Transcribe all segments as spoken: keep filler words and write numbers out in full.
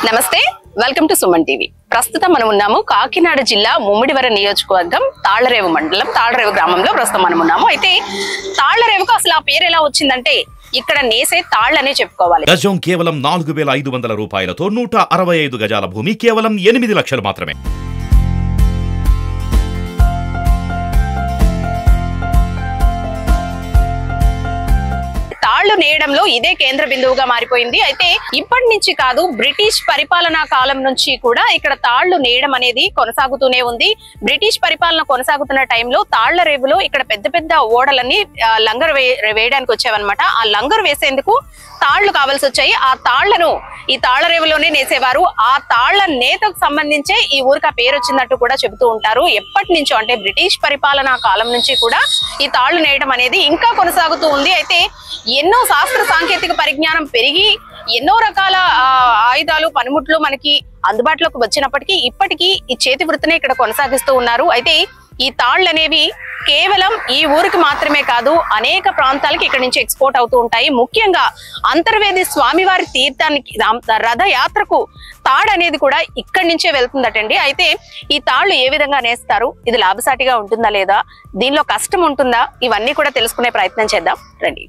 నమస్తే, welcome to Suman TV. ప్రస్తుతం మనం ఉన్నాము కాకినాడ జిల్లా ముమ్మిడివరం నియోజకవర్గం తాళ్లరేవు మండలం తాళ్లరేవు గ్రామంలో ప్రస్తుతం మనం ఉన్నాము. అయితే తాళ్లరేవుకు అసలు ఆ పేరు ఎలా వచ్చిందంటే ఇక్కడ నేసే తాళ్లనే చెప్పుకోవాలి. గజం కేవలం నాలుగు వేల ఐదు వందల రూపాయలతో నూట అరవై ఐదు గజాల భూమి కేవలం ఎనిమిది లక్షలు మాత్రమే. తాళ్లు నేయడంలో ఇదే కేంద్ర బిందువుగా మారిపోయింది. అయితే ఇప్పటి నుంచి కాదు, బ్రిటిష్ పరిపాలనా కాలం నుంచి కూడా ఇక్కడ తాళ్లు నేయడం అనేది కొనసాగుతూనే ఉంది. బ్రిటిష్ పరిపాలన కొనసాగుతున్న టైంలో తాళ్ల రేవులో ఇక్కడ పెద్ద పెద్ద ఓడలన్నీ లంగరు వేయడానికి వచ్చావన్నమాట. ఆ లంగరు వేసేందుకు తాళ్లు కావాల్సి వచ్చాయి. ఆ తాళ్లను ఈ తాళ్ల రేవులోనే నేసేవారు. ఆ తాళ్ల నేతకు సంబంధించే ఈ ఊరికి ఆ పేరు వచ్చినట్టు కూడా చెబుతూ ఉంటారు. ఎప్పటి నుంచో అంటే బ్రిటిష్ పరిపాలనా కాలం నుంచి కూడా ఈ తాళ్లు నేయడం అనేది ఇంకా కొనసాగుతూ ఉంది. అయితే ఎన్నో శాస్త్ర సాంకేతిక పరిజ్ఞానం పెరిగి ఎన్నో రకాల ఆయుధాలు పనిముట్లు మనకి అందుబాటులోకి వచ్చినప్పటికీ ఇప్పటికీ ఈ చేతి వృత్తిని ఇక్కడ కొనసాగిస్తూ ఉన్నారు. అయితే ఈ తాళ్ళు అనేవి కేవలం ఈ ఊరికి మాత్రమే కాదు, అనేక ప్రాంతాలకి ఇక్కడ నుంచి ఎక్స్పోర్ట్ అవుతూ ఉంటాయి. ముఖ్యంగా అంతర్వేది స్వామివారి తీర్థానికి రథయాత్రకు తాడు అనేది కూడా ఇక్కడి నుంచే వెళ్తుందటండి. అయితే ఈ తాళ్ళు ఏ విధంగా నేస్తారు, ఇది లాభసాటిగా ఉంటుందా లేదా, దీనిలో కష్టం ఉంటుందా, ఇవన్నీ కూడా తెలుసుకునే ప్రయత్నం చేద్దాం రండి.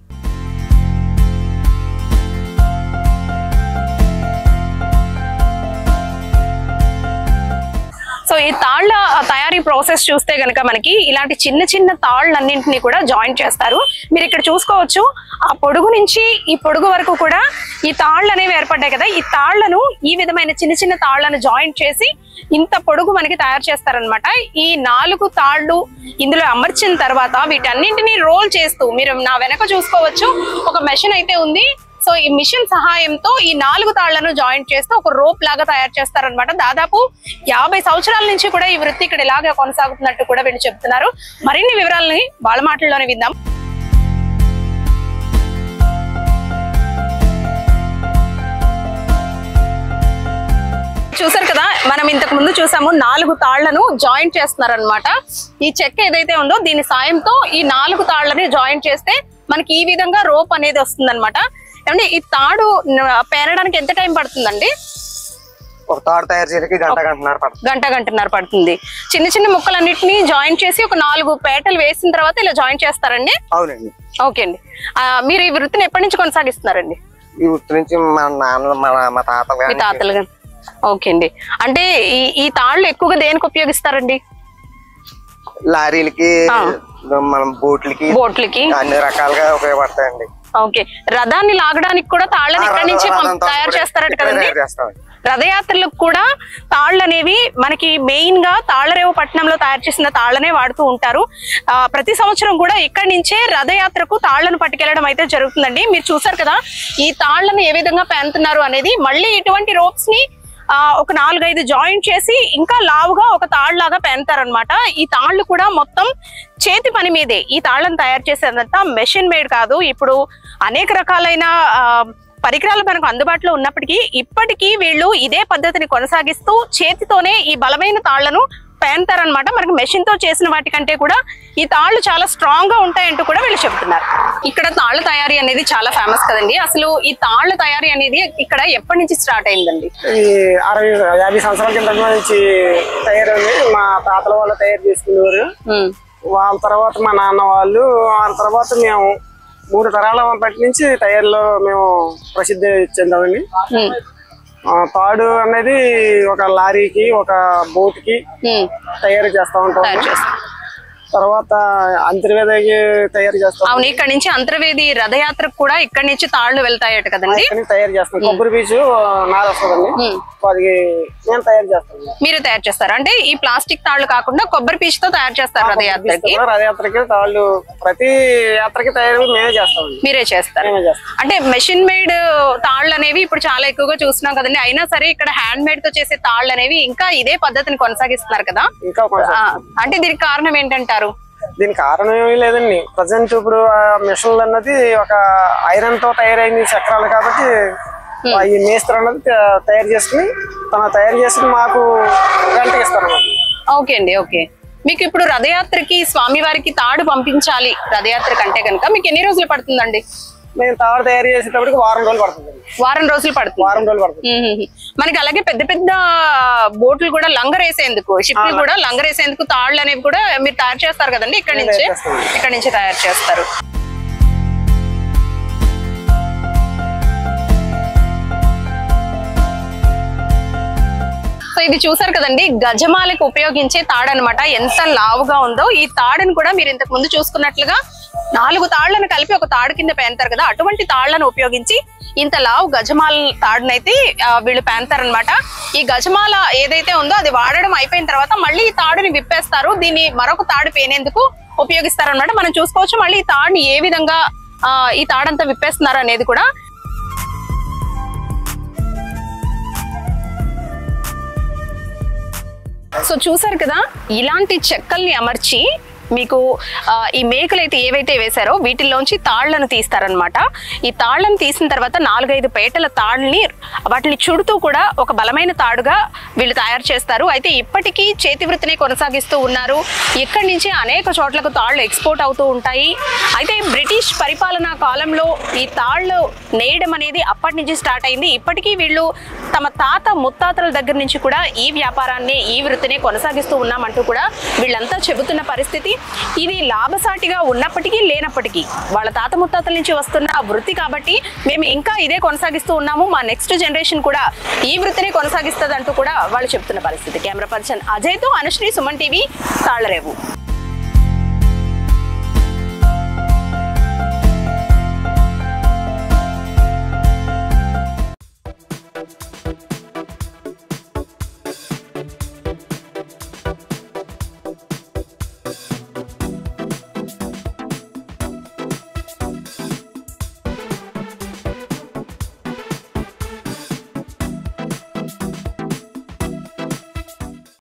సో ఈ తాళ్ల తయారీ ప్రాసెస్ చూస్తే గనక మనకి ఇలాంటి చిన్న చిన్న తాళ్ళన్నింటినీ కూడా జాయింట్ చేస్తారు. మీరు ఇక్కడ చూసుకోవచ్చు, ఆ పొడుగు నుంచి ఈ పొడుగు వరకు కూడా ఈ తాళ్ళు అనేవి ఏర్పడ్డాయి కదా. ఈ తాళ్లను ఈ విధమైన చిన్న చిన్న తాళ్లను జాయింట్ చేసి ఇంత పొడుగు మనకి తయారు చేస్తారనమాట. ఈ నాలుగు తాళ్ళు ఇందులో అమర్చిన తర్వాత వీటన్నింటినీ రోల్ చేస్తూ మీరు నా వెనక చూసుకోవచ్చు, ఒక మెషిన్ అయితే ఉంది. సో ఈ మిషన్ సహాయంతో ఈ నాలుగు తాళ్లను జాయింట్ చేస్తూ ఒక రోప్ లాగా తయారు చేస్తారనమాట. దాదాపు యాభై సంవత్సరాల నుంచి కూడా ఈ వృత్తి ఇక్కడ ఇలాగే కొనసాగుతున్నట్టు కూడా వీళ్ళు చెప్తున్నారు. మరిన్ని వివరాలని వాళ్ళ మాటల్లోనే విందాం. చూసారు కదా, మనం ఇంతకు ముందు చూసాము నాలుగు తాళ్లను జాయింట్ చేస్తున్నారనమాట. ఈ చెక్క ఏదైతే ఉందో దీని సాయంతో ఈ నాలుగు తాళ్లని జాయింట్ చేస్తే మనకి ఈ విధంగా రోప్ అనేది వస్తుంది అనమాట. అంటే ఈ తాడు పేరడానికి ఎంత టైం పడుతుందండి? ఒక తాడు తయారు చేయడానికి గంట గంటన్నర పడుతుంది. గంట గంటన్నర పడుతుంది. చిన్న చిన్న ముక్కలన్నిటిని జాయింట్ చేసి ఒక నాలుగు పేటలు వేసిన తర్వాత ఇలా జాయింట్ చేస్తారండి? అవునండి. ఓకే అండి. మీరు ఈ వృత్తిని ఎప్పటి నుంచి కొనసాగిస్తున్నారండి? ఈ వృత్తి నుంచి మా నాన్న మా తాతలు మీ తాతలు గారు. ఓకే అండి. అంటే ఈ ఈ తాళ్ళు ఎక్కువగా దేనికి ఉపయోగిస్తారండి? లారీలకి, మనం బోట్లకి బోట్లకి అన్ని రకాలుగా ఉపయోగపడతాయండి. ఓకే. రథాన్ని లాగడానికి కూడా తాళ్ళని ఇక్కడి నుంచి తయారు చేస్తారట కదండి. రథయాత్రలకు కూడా తాళ్ళు అనేవి మనకి మెయిన్ గా తాళ్లరేవు పట్టణంలో తయారు చేసిన తాళ్లనే వాడుతూ ఉంటారు. ఆ ప్రతి సంవత్సరం కూడా ఇక్కడి నుంచే రథయాత్రకు తాళ్లను పట్టుకెళ్లడం అయితే జరుగుతుందండి. మీరు చూసారు కదా ఈ తాళ్లను ఏ విధంగా పేనుతున్నారు అనేది. మళ్ళీ ఇటువంటి రోప్స్ ని ఆ ఒక నాలుగైదు జాయింట్ చేసి ఇంకా లావుగా ఒక తాళ్లాగా పేనుతారనమాట. ఈ తాళ్లు కూడా మొత్తం చేతి పని మీదే. ఈ తాళ్లను తయారు చేసేదంతా మెషిన్ మేడ్ కాదు. ఇప్పుడు అనేక రకాలైన ఆ పరికరాలు మనకు అందుబాటులో ఉన్నప్పటికీ ఇప్పటికీ వీళ్ళు ఇదే పద్ధతిని కొనసాగిస్తూ చేతితోనే ఈ బలమైన తాళ్లను పేనుతారనమాట. మనకి మెషిన్ తో చేసిన వాటికంటే కూడా ఈ తాళ్లు చాలా స్ట్రాంగ్ గా ఉంటాయంటూ కూడా వీళ్ళు చెప్తున్నారు. ఇక్కడ తాళ్ల తయారీ అనేది చాలా ఫేమస్ కదండి. అసలు ఈ తాళ్ల తయారీ అనేది ఇక్కడ ఎప్పటి నుంచి స్టార్ట్ అయిందండి? ఈ అరవై యాభై సంవత్సరాల కింద నుంచి తయారైంది. మా తాతల వాళ్ళు తయారు చేసుకునేవారు. వాళ్ళ తర్వాత మా నాన్న వాళ్ళు, వాళ్ళ తర్వాత మేము మూడు తరాల బట్టి నుంచి తయారీలో మేము ప్రసిద్ధి చెందామండి. తాడు అనేది ఒక లారీకి, ఒక బోట్ కి తయారు చేస్తా ఉంటాం. తర్వాత అంతర్వేదికి తయారు చేస్తాం. అవును, ఇక్కడ నుంచి అంతర్వేది రథయాత్రకు కూడా ఇక్కడ నుంచి తాళ్లు వెళ్తాయట కదండి. తయారు చేస్తాం. కొబ్బరి పీచు నార వస్తుందండి, అది నేను తయారు చేస్తాను. మీరు తయారు చేస్తారు అంటే ఈ ప్లాస్టిక్ తాళ్లు కాకుండా కొబ్బరి పీచుతో తయారు చేస్తారు రథయాత్రకి? రథయాత్రకి తాళ్లు ప్రతి యాత్రకి తయారు మేమే చేస్తాం. మీరే చేస్తారు. అంటే మెషిన్ మేడ్ తాళ్లు అనేవి ఇప్పుడు చాలా ఎక్కువగా చూస్తున్నాం కదండి. అయినా సరే ఇక్కడ హ్యాండ్ మేడ్ తో చేసే తాళ్లు అనేవి ఇంకా ఇదే పద్ధతిని కొనసాగిస్తున్నారు కదా. అంటే దీనికి కారణం ఏంటంటారు? దీనికి కారణం ఏమీ లేదండి. ప్రజెంట్ ఇప్పుడు మిషన్లు అన్నది ఒక ఐరన్ తో తయారైన చక్రాలు కాబట్టి ఈ మేస్త్రి అన్నది తయారు చేసుకుని తన తయారు చేసుకుని మాకు గంటకి ఇస్తారు. ఓకే అండి. ఓకే. మీకు ఇప్పుడు రథయాత్రకి స్వామివారికి తాడు పంపించాలి రథయాత్ర కంటే కనుక మీకు ఎన్ని రోజులు పడుతుందండి? మేము తాడు తయారు చేసేటప్పటికి వారం రోజులు పడుతుంది. వారం రోజులు పడుతుంది. వారం రోజులు పడుతుంది. మనకి అలాగే పెద్ద పెద్ద బోట్లు కూడా లంగరేసేందుకు, షిప్లు కూడా లంగరేసేందుకు తాళ్ళు అనేవి కూడా మీరు తయారు చేస్తారు కదండి, ఇక్కడ నుంచి ఇక్కడ నుంచి తయారు చేస్తారు. సో ఇది చూసారు కదండి, గజమాలకు ఉపయోగించే తాడు అనమాట. ఎంత లావుగా ఉందో ఈ తాడును కూడా మీరు ఇంతకు ముందు చూసుకున్నట్లుగా నాలుగు తాళ్లను కలిపి ఒక తాడు కింద పేంతారు కదా, అటువంటి తాళ్లను ఉపయోగించి ఇంత లావు గజమాల తాడునైతే వీళ్ళు పేంతారనమాట. ఈ గజమాల ఏదైతే ఉందో అది వాడడం అయిపోయిన తర్వాత మళ్ళీ ఈ తాడుని విప్పేస్తారు. దీన్ని మరొక తాడు పేనేందుకు ఉపయోగిస్తారు అనమాట. మనం చూసుకోవచ్చు మళ్ళీ ఈ తాడుని ఏ విధంగా ఆ ఈ తాడంతా విప్పేస్తున్నారు అనేది కూడా. సో చూసారు కదా, ఇలాంటి చెక్కల్ని అమర్చి మీకు ఈ మేకలు అయితే ఏవైతే వేశారో వీటిల్లోంచి తాళ్లను తీస్తారనమాట. ఈ తాళ్లను తీసిన తర్వాత నాలుగైదు పేటల తాళ్ళని వాటిని చుడుతూ కూడా ఒక బలమైన తాడుగా వీళ్ళు తయారు చేస్తారు. అయితే ఇప్పటికీ చేతి వృత్తిని కొనసాగిస్తూ ఉన్నారు. ఇక్కడి నుంచి అనేక చోట్లకు తాళ్లు ఎక్స్పోర్ట్ అవుతూ ఉంటాయి. అయితే బ్రిటిష్ పరిపాలనా కాలంలో ఈ తాళ్లు నేయడం అనేది అప్పటి నుంచి స్టార్ట్ అయింది. ఇప్పటికీ వీళ్ళు తమ తాత ముత్తాతల దగ్గర నుంచి కూడా ఈ వ్యాపారాన్ని ఈ వృత్తిని కొనసాగిస్తూ ఉన్నామంటూ కూడా వీళ్ళంతా చెబుతున్న పరిస్థితి. ఇది లాభసాటిగా ఉన్నప్పటికీ లేనప్పటికీ వాళ్ళ తాత ముత్తాతల నుంచి వస్తున్న వృత్తి కాబట్టి మేము ఇంకా ఇదే కొనసాగిస్తూ ఉన్నాము, మా నెక్స్ట్ జనరేషన్ కూడా ఈ వృత్తిని కొనసాగిస్తుంది అంటూ కూడా వాళ్ళు చెప్తున్న పరిస్థితి. కెమెరా పర్సన్ అజయ్తో అనుశ్రీ, సుమన్ టీవీ, తాళ్లరేవు.